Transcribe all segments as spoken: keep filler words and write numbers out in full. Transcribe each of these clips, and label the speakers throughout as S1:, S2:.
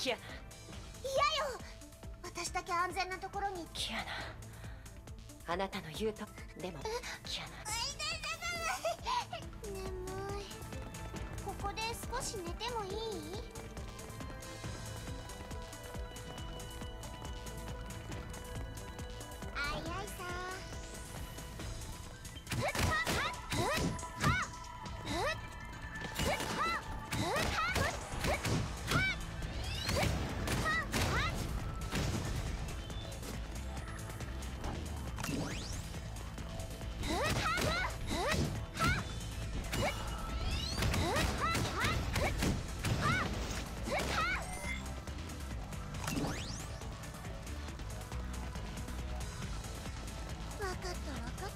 S1: キアナ。
S2: 嫌よ。私だけ安全なところに。
S1: キアナ、あなたの言うと。でもキアナ、
S2: 眠い。ここで少し寝てもいい？あいあいさ。ふっはっふっはっふっふっはっふっはっふっはっふっはっわかったわかった。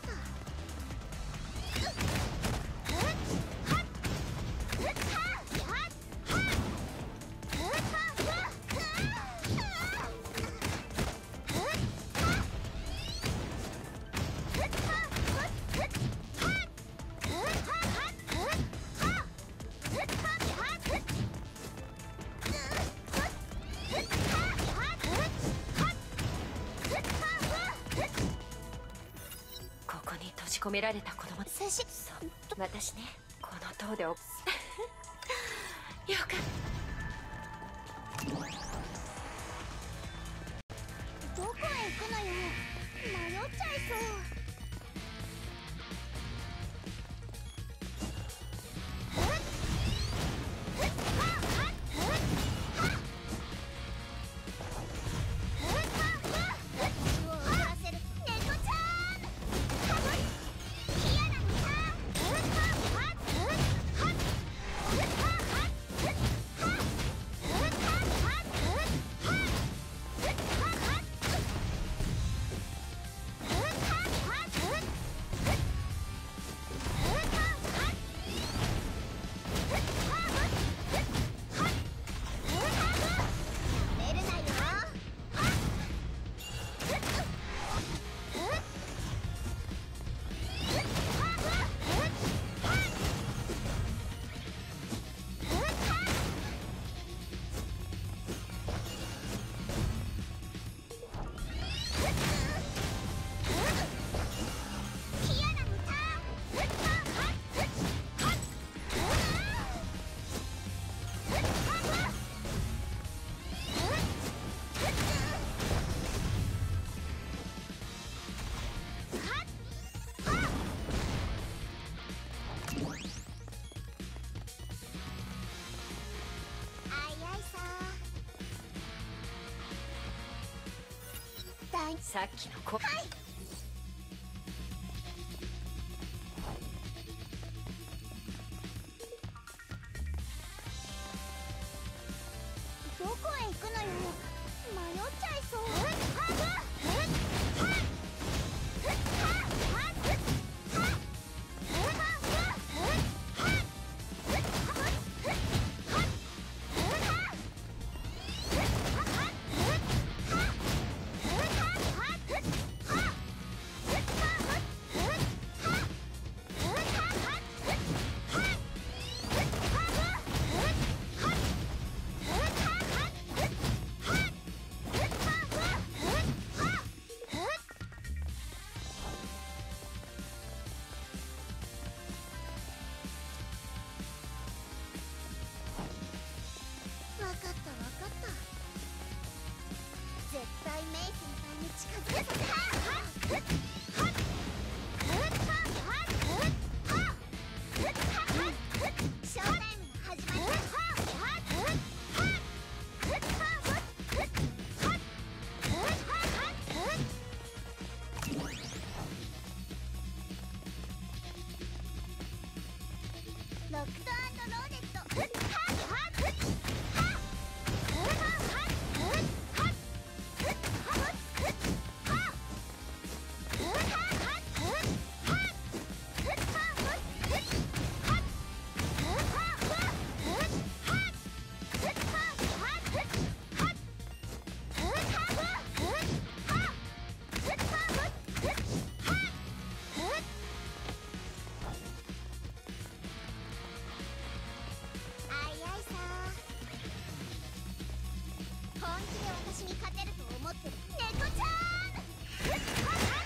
S1: ここに閉じ込められた子供。
S2: 寿司。
S1: そう私ね、この塔でおよかった。
S2: どこへ行くのよ。迷っちゃいそう。
S1: さっきの子。
S2: はい。どこへ行くのよ。迷っちゃいそう。 持ってる猫ちゃん。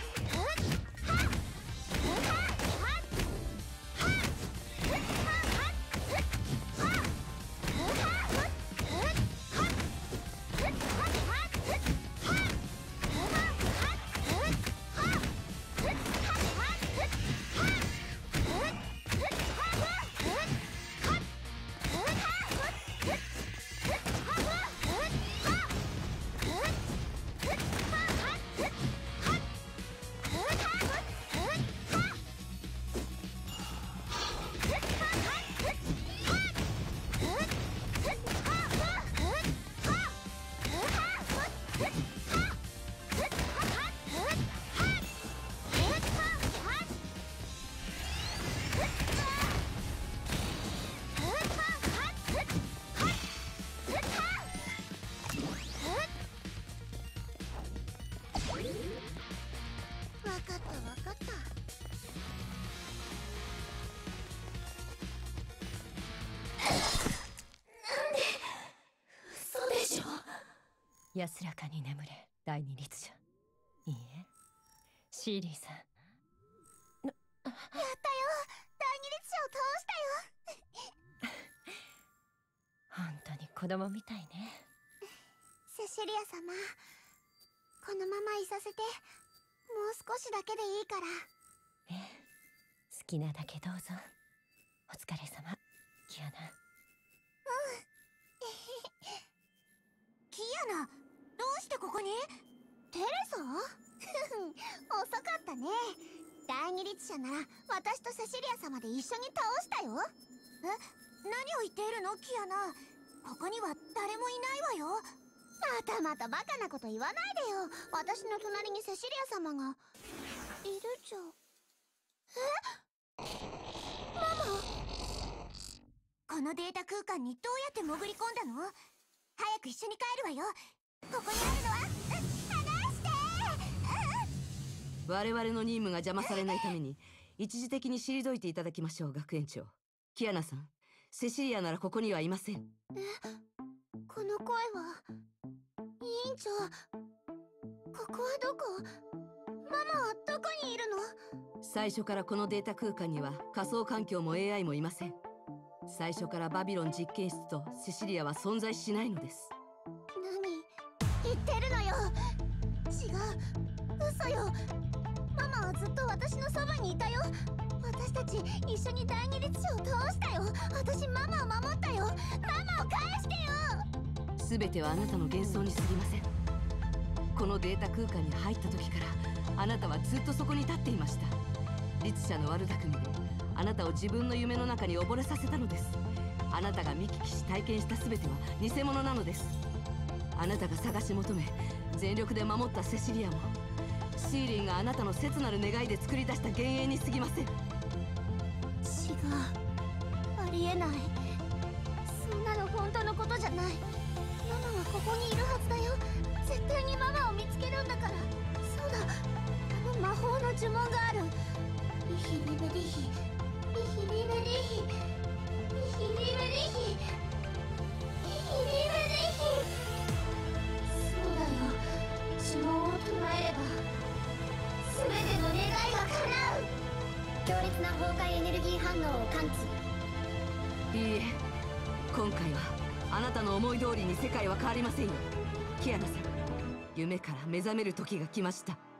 S2: わかったわかった。
S1: なんで嘘でしょ。
S3: 安らかに眠れ第二律者。いいえシーリーさん。
S2: やったよ、第二律者を倒したよ。
S3: 本当に子供みたいね。
S2: セシリア様、このままいさせて、もう少しだけでいいから。
S3: ええ、好きなだけどうぞ。お疲れ様キアナ。
S2: うんキアナ、どうしてここに？テレサ？遅かったね。第二律者なら私とセシリア様で一緒に倒したよ。え、何を言っているのキアナ。ここには誰もいないわよ。またまたバカなこと言わないでよ。私の隣にセシリア様がいるじゃん。え？ママ？このデータ空間にどうやって潜り込んだの？早く一緒に帰るわよ。ここにあるのは、離して！
S4: 我々の任務が邪魔されないために一時的に退いていただきましょう。学園長キアナさん、セシリアならここにはいません。
S2: え、この声は委員長。ここはどこ？ママはどこにいるの？
S4: 最初からこのデータ空間には仮想環境も エーアイ もいません。最初からバビロン実験室とセシリアは存在しないのです。
S2: 何言ってるのよ。違う、嘘よ。ママはずっと私のそばにいたよ。私たち一緒に第二律者を倒したよ。私ママを守ったよ。ママを返してよ。
S4: 全てはあなたの幻想に過ぎません。このデータ空間に入った時からあなたはずっとそこに立っていました。律者の悪巧みであなたを自分の夢の中に溺れさせたのです。あなたが見聞きし体験した全ては偽物なのです。あなたが探し求め全力で守ったセシリアもシーリンがあなたの切なる願いで作り出した幻影に過ぎません。
S2: 違う、ありえない。そんなの本当のことじゃない。ママはここにいるはずだよ。絶対にママを見つけるんだから。そうだ、あの魔法の呪文がある。リヒリベリヒ、リヒリベリヒ、リヒリベリヒ、リヒリベリヒ。そうだよ、呪文を唱えれば全ての願いが叶う。強烈な崩壊エネルギー反応を感知。
S4: いいえ、今回はあなたの思い通りに世界は変わりませんよ。キアナさん、夢から目覚める時が来ました。